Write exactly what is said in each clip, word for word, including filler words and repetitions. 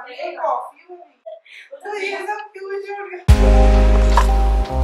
ये कॉफी होगी तो ये सब क्यों छोड़ गए?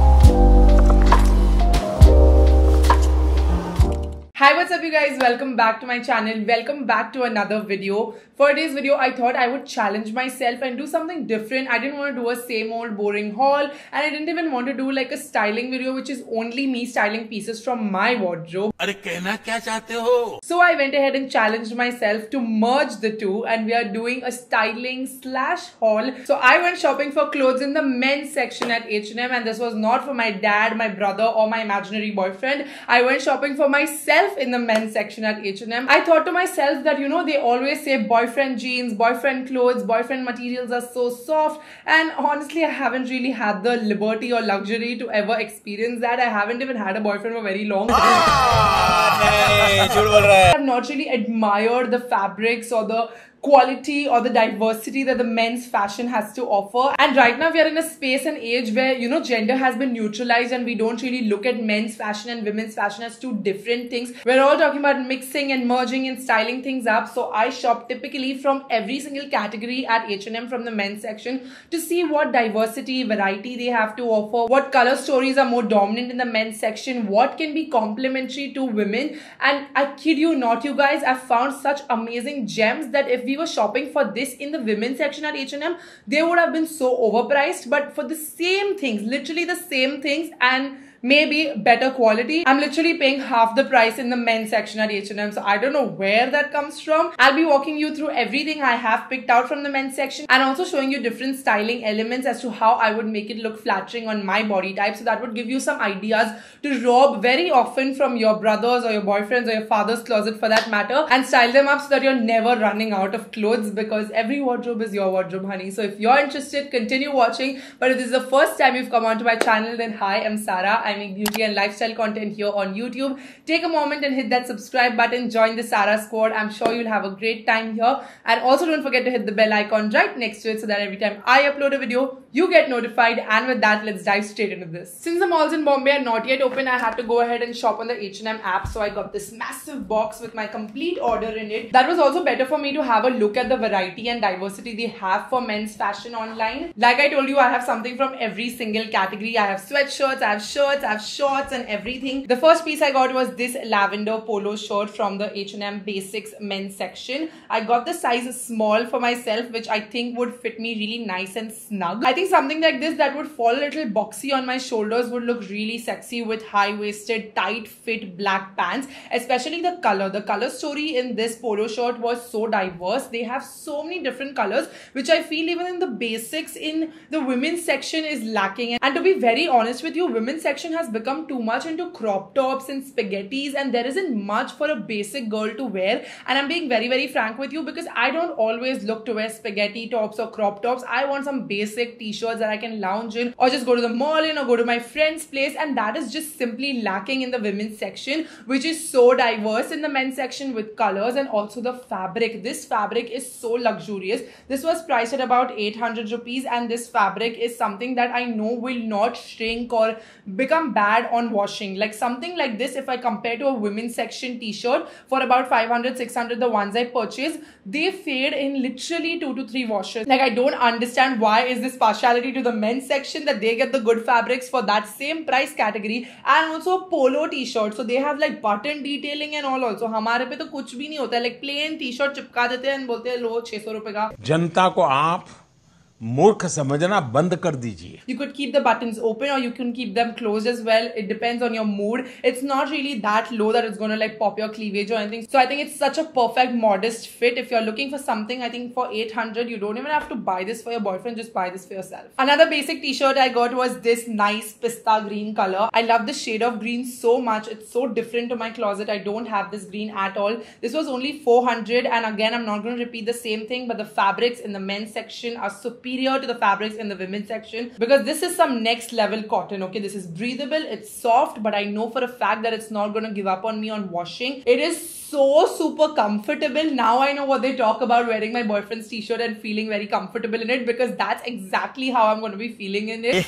Hi, what's up you guys? Welcome back to my channel. Welcome back to another video. For today's video, I thought I would challenge myself and do something different. I didn't want to do a same old boring haul, and I didn't even want to do like a styling video which is only me styling pieces from my wardrobe. अरे कहना क्या चाहते हो? So I went ahead and challenged myself to merge the two, and we are doing a styling slash haul. So I went shopping for clothes in the men's section at H and M, and this was not for my dad, my brother or my imaginary boyfriend. I went shopping for myself in the men's section at H and M. I thought to myself that, you know, they always say boyfriend jeans, boyfriend clothes, boyfriend materials are so soft, and honestly I haven't really had the liberty or luxury to ever experience that. I haven't even had a boyfriend for very long. I have not really admired the fabrics or the quality or the diversity that the men's fashion has to offer. And right now we are in a space and age where, you know, gender has been neutralized and we don't really look at men's fashion and women's fashion as two different things. We're all talking about mixing and merging and styling things up. So I shop typically from every single category at H and M from the men's section to see what diversity, variety they have to offer, what color stories are more dominant in the men's section, what can be complementary to women. And I kid you not, you guys, I've found such amazing gems that if we were shopping for this in the women's section at H and M, they would have been so overpriced. But for the same things, literally the same things and maybe better quality, I'm literally paying half the price in the men's section at H and M. So I don't know where that comes from. I'll be walking you through everything I have picked out from the men's section and also showing you different styling elements as to how I would make it look flattering on my body type. So that would give you some ideas to rob very often from your brothers or your boyfriends or your father's closet for that matter, and style them up so that you're never running out of clothes, because every wardrobe is your wardrobe, honey. So if you're interested, continue watching. But if this is the first time you've come onto my channel, then hi, I'm Sarah. I make beauty and lifestyle content here on YouTube. Take a moment and hit that subscribe button. Join the Sarah squad. I'm sure you'll have a great time here. And also don't forget to hit the bell icon right next to it so that every time I upload a video, you get notified. And with that, let's dive straight into this. Since the malls in Bombay are not yet open, I had to go ahead and shop on the H and M app. So I got this massive box with my complete order in it. That was also better for me to have a look at the variety and diversity they have for men's fashion online. Like I told you, I have something from every single category. I have sweatshirts, I have shirts, I have shorts and everything. The first piece I got was this lavender polo shirt from the H and M Basics men's section. I got the size small for myself, which I think would fit me really nice and snug. I think something like this that would fall a little boxy on my shoulders would look really sexy with high-waisted, tight fit black pants, especially the color. The color story in this polo shirt was so diverse. They have so many different colors, which I feel even in the basics in the women's section is lacking. And to be very honest with you, women's section has become too much into crop tops and spaghettis, and there isn't much for a basic girl to wear. And I'm being very very frank with you, because I don't always look to wear spaghetti tops or crop tops. I want some basic t-shirts that I can lounge in or just go to the mall in or go to my friend's place, and that is just simply lacking in the women's section, which is so diverse in the men's section with colors and also the fabric. This fabric is so luxurious. This was priced at about eight hundred rupees, and this fabric is something that I know will not shrink or become bad on washing. Like something like this, if I compare to a women's section t-shirt for about five hundred, six hundred, the ones I purchased, they fade in literally two to three washes. Like I don't understand why is this partiality to the men's section that they get the good fabrics for that same price category, and also polo t-shirt. So they have like button detailing and all also. हमारे पे तो कुछ भी नहीं होता है, like plain t-shirt चिपका देते हैं and बोलते हैं लो छह सौ रुपए का. जनता को आप मूर्ख समझना बंद कर दीजिए. You could keep the buttons open or you can keep them closed as well. It depends on your mood. It's not really that low that it's going to like pop your cleavage or anything. So I think it's such a perfect modest fit. If you're looking for something, I think for eight hundred, you don't even have to buy this for your boyfriend. Just buy this for yourself. Another basic t-shirt I got was this nice pista green color. I love the shade of green so much. It's so different to my closet. I don't have this green at all. This was only four hundred, and again, I'm not going to repeat the same thing, but the fabrics in the men's section are superior superior to the fabrics in the women's section because this is some next level cotton. Okay, this is breathable, it's soft, but I know for a fact that it's not going to give up on me on washing. It is so super comfortable. Now I know what they talk about, wearing my boyfriend's t-shirt and feeling very comfortable in it, because that's exactly how I'm going to be feeling in it.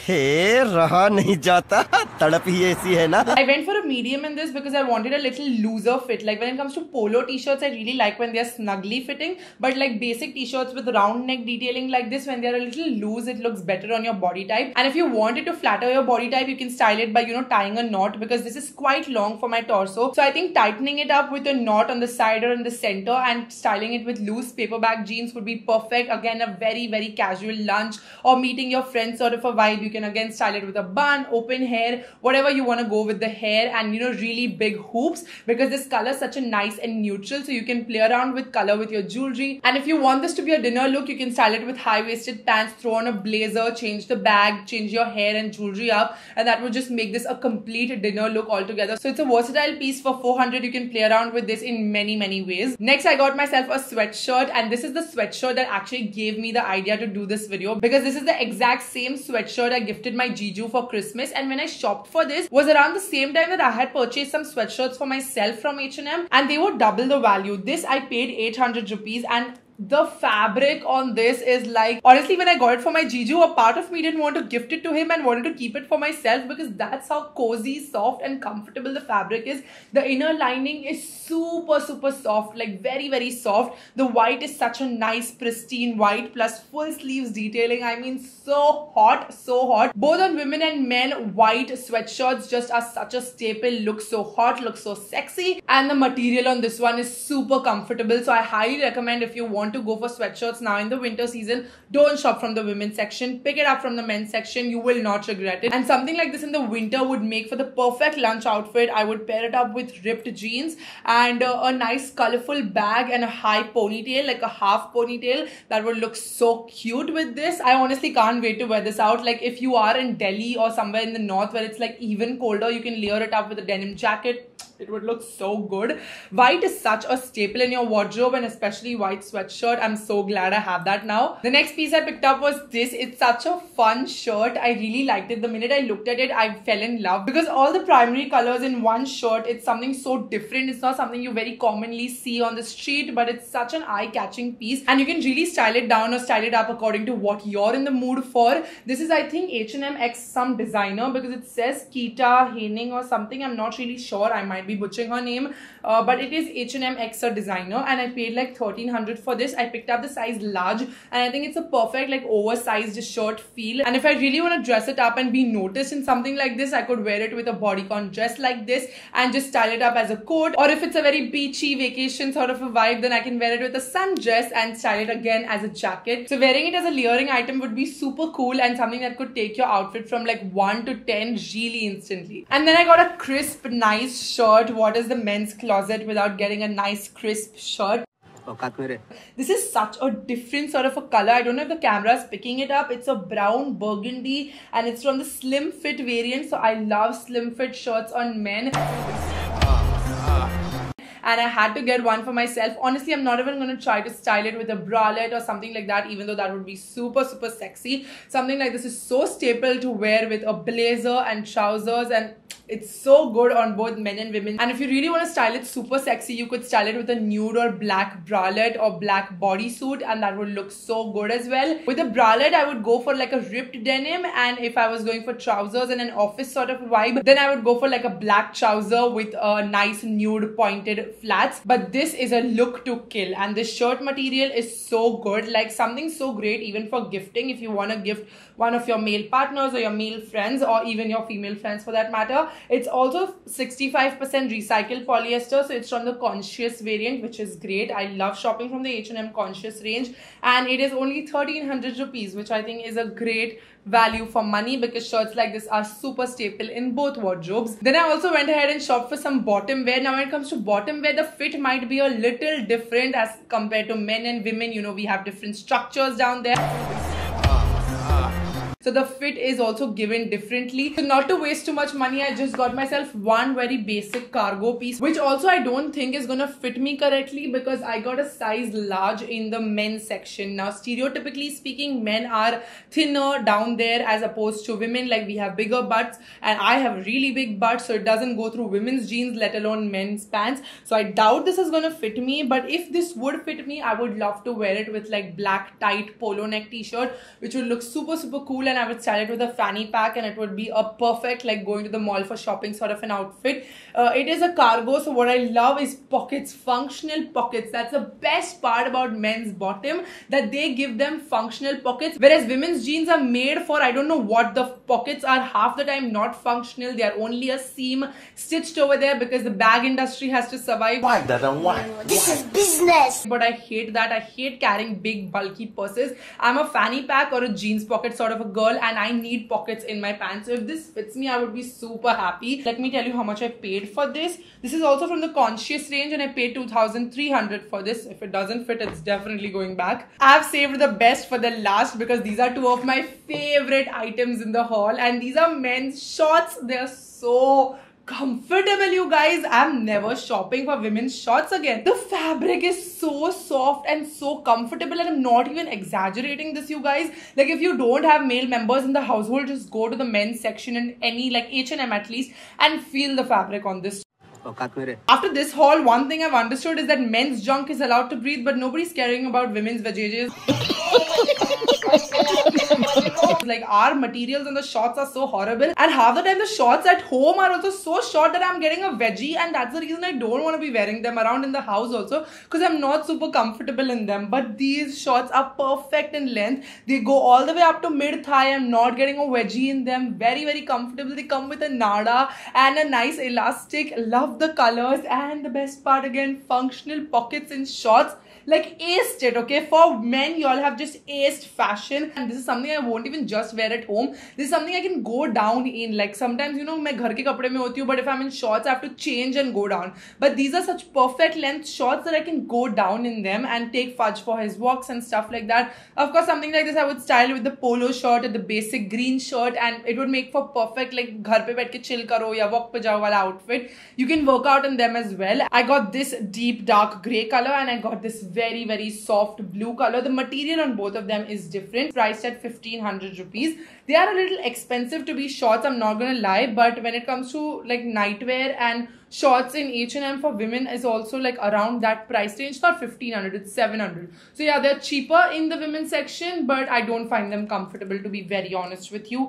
रहा नहीं जाता, तड़प ही ऐसी है ना. I went for a medium in this because I wanted a little looser fit. Like when it comes to polo t-shirts, I really like when they're snugly fitting, but like basic t-shirts with round neck detailing like this, when they're a little loose, it looks better on your body type. And if you want it to flatter your body type, you can style it by, you know, tying a knot, because this is quite long for my torso. So I think tightening it up with a knot on the side or in the center and styling it with loose paperback jeans would be perfect. Again, a very, very casual lunch or meeting your friends sort of a vibe. You can again style it with a bun, open hair, whatever you want to go with the hair, and, you know, really big hoops, because this color is such a nice and neutral, so you can play around with color with your jewelry. And if you want this to be a dinner look, you can style it with high-waisted pants, throw on a blazer, change the bag, change your hair and jewelry up, and that would just make this a complete dinner look altogether. So it's a versatile piece for four hundred. You can play around with this in many, many ways. Next, I got myself a sweatshirt, and this is the sweatshirt that actually gave me the idea to do this video, because this is the exact same sweatshirt I gifted my Jiju for Christmas. And when I shopped for this was around the same time that I had purchased some sweatshirts for myself from H and M, and they were double the value. This I paid eight hundred rupees, and the fabric on this is like, honestly, when I got it for my Jiju, a part of me didn't want to gift it to him and wanted to keep it for myself, because that's how cozy, soft and comfortable the fabric is. The inner lining is super, super soft, like very, very soft. The white is such a nice, pristine white, plus full sleeves detailing. I mean, so hot, so hot. Both on women and men, white sweatshirts just are such a staple. Look so hot, look so sexy. And the material on this one is super comfortable. So I highly recommend, if you want to go for sweatshirts now in the winter season, don't shop from the women's section, pick it up from the men's section. You will not regret it. And something like this in the winter would make for the perfect lunch outfit. I would pair it up with ripped jeans and uh, a nice colorful bag and a high ponytail, like a half ponytail. That would look so cute with this. I honestly can't wait to wear this out. Like if you are in Delhi or somewhere in the north where it's like even colder, you can layer it up with a denim jacket. It would look so good. White is such a staple in your wardrobe, and especially white sweatshirt. I'm so glad I have that now. The next piece I picked up was this. It's such a fun shirt. I really liked it. The minute I looked at it, I fell in love, because all the primary colors in one shirt, it's something so different. It's not something you very commonly see on the street, but it's such an eye-catching piece, and you can really style it down or style it up according to what you're in the mood for. This is, I think, H and M X some designer, because it says Kita Haining or something. I'm not really sure. I might be butchering her name, uh, but it is H and M X a designer, and I paid like thirteen hundred for this. I picked up the size large, and I think it's a perfect like oversized shirt feel. And if I really want to dress it up and be noticed in something like this, I could wear it with a bodycon dress like this and just style it up as a coat. Or if it's a very beachy vacation sort of a vibe, then I can wear it with a sundress and style it again as a jacket. So wearing it as a layering item would be super cool, and something that could take your outfit from like one to ten really instantly. And then I got a crisp, nice shirt. What is the men's closet without getting a nice crisp shirt? This is such a different sort of a color. I don't know if the camera is picking it up. It's a brown burgundy, and it's from the slim fit variant. So I love slim fit shirts on men. And I had to get one for myself. Honestly, I'm not even going to try to style it with a bralette or something like that, even though that would be super, super sexy. Something like this is so staple to wear with a blazer and trousers, and it's so good on both men and women. And if you really want to style it super sexy, you could style it with a nude or black bralette or black bodysuit, and that would look so good as well. With a bralette, I would go for like a ripped denim, and if I was going for trousers and an office sort of vibe, then I would go for like a black trouser with a nice nude pointed flats. But this is a look to kill, and this shirt material is so good, like something so great even for gifting. If you want to gift one of your male partners or your male friends, or even your female friends for that matter. It's also sixty-five percent recycled polyester, so it's from the Conscious variant, which is great. I love shopping from the H and M Conscious range, and it is only thirteen hundred rupees, which I think is a great value for money, because shirts like this are super staple in both wardrobes. Then I also went ahead and shopped for some bottom wear. Now when it comes to bottom wear, the fit might be a little different as compared to men and women. You know, we have different structures down there. So the fit is also given differently. So not to waste too much money, I just got myself one very basic cargo piece, which also I don't think is gonna fit me correctly because I got a size large in the men's section. Now, stereotypically speaking, men are thinner down there as opposed to women. Like, we have bigger butts and I have really big butts, so it doesn't go through women's jeans, let alone men's pants. So I doubt this is gonna fit me, but if this would fit me, I would love to wear it with like black tight polo neck t-shirt, which would look super super cool, and I would style it with a fanny pack and it would be a perfect like going to the mall for shopping sort of an outfit. Uh, it is a cargo, so what I love is pockets, functional pockets. That's the best part about men's bottom, that they give them functional pockets, whereas women's jeans are made for I don't know what. The pockets are half the time not functional. They are only a seam stitched over there because the bag industry has to survive. Why, Dada, why? This is business. But I hate that. I hate carrying big bulky purses. I'm a fanny pack or a jeans pocket sort of a girl, and I need pockets in my pants. So if this fits me, I would be super happy. Let me tell you how much I paid for this. This is also from the Conscious range and I paid two thousand three hundred for this. If it doesn't fit, it's definitely going back. I've saved the best for the last because these are two of my favorite items in the haul, and these are men's shorts. They're so comfortable, you guys. I'm never shopping for women's shorts again. The fabric is so soft and so comfortable, and I'm not even exaggerating this, you guys. Like, if you don't have male members in the household, just go to the men's section in any like H and M at least and feel the fabric on this. After this haul, one thing I've understood is that men's junk is allowed to breathe, but nobody's caring about women's vajayjays. Like, our materials on the shorts are so horrible, and half the time the shorts at home are also so short that I'm getting a veggie, and that's the reason I don't want to be wearing them around in the house also, because I'm not super comfortable in them. But these shorts are perfect in length. They go all the way up to mid thigh. I'm not getting a wedgie in them. Very very comfortable. They come with a nada and a nice elastic. Love the colors, and the best part again, functional pockets in shorts. Like, aced it, okay? For men, y'all have just aced fashion, and this is something I won't even just wear at home. This is something I can go down in. Like, sometimes, you know, मैं घर के कपड़े में होती हूँ, but if I'm in shorts, I have to change and go down. But these are such perfect length shorts that I can go down in them and take Fudge for his walks and stuff like that. Of course, something like this I would style with the polo shirt and the basic green shirt, and it would make for perfect like घर पे बैठ के chill करो या walk पे जाओ वाला outfit. You can work out in them as well. I got this deep dark grey color, and I got this very very soft blue color. The material on both of them is different, priced at fifteen hundred rupees. They are a little expensive to be shorts, I'm not gonna lie, but when it comes to like nightwear and shorts in H and M for women is also like around that price range. It's not fifteen hundred, it's seven hundred. So yeah, they're cheaper in the women's section, but I don't find them comfortable, to be very honest with you.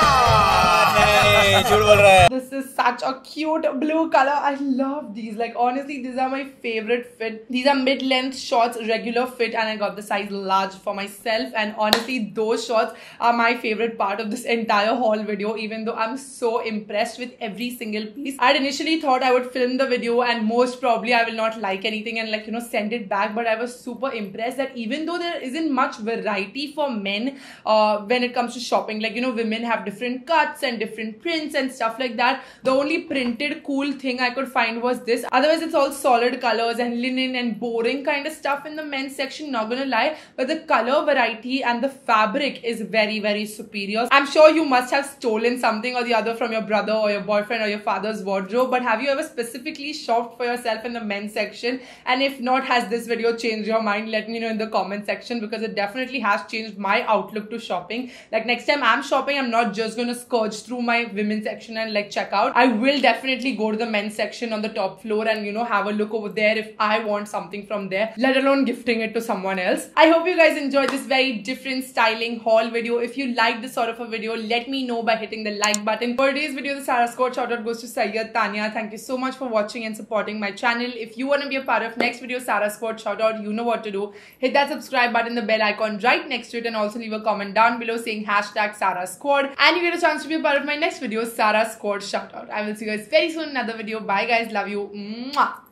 This is such a cute blue color. I love these. Like, honestly, these are my favorite fit. These are mid-length shorts, regular fit, and I got the size large for myself. And honestly, those shorts are my favorite part of this entire haul video, even though I'm so impressed with every single piece. I'd initially thought I would film the video and most probably I will not like anything and like, you know, send it back, but I was super impressed that even though there isn't much variety for men uh, when it comes to shopping, like, you know, women have different cuts and different prints and stuff like that, the only printed cool thing I could find was this. Otherwise it's all solid colors and linen and boring kind of stuff in the men's section, not gonna lie, but the color variety and the fabric is very very superior. I'm sure you must have stolen something or the other from your brother or your boyfriend or your father's wardrobe, but have you ever specifically shopped for yourself in the men's section? And if not, has this video changed your mind? Let me know in the comment section, because it definitely has changed my outlook to shopping. Like, next time I'm shopping, I'm not just gonna scourge through my women's section and like check out. I will definitely go to the men's section on the top floor and, you know, have a look over there if I want something from there, let alone gifting it to someone else. I hope you guys enjoyed this very different styling haul video. If you like this sort of a video, let me know by hitting the like button. For today's video, the Sarah Squad shout out goes to Sayyad Tanya. Thank you so much for watching and supporting my channel. If you want to be a part of next video Sarah Squad shout out, you know what to do. Hit that subscribe button, the bell icon right next to it, and also leave a comment down below saying hashtag Sarah Squad, and you get a chance to be a part of my next video Sarah Squad shout out. I will see you guys very soon in another video. Bye guys, love you. Mwah.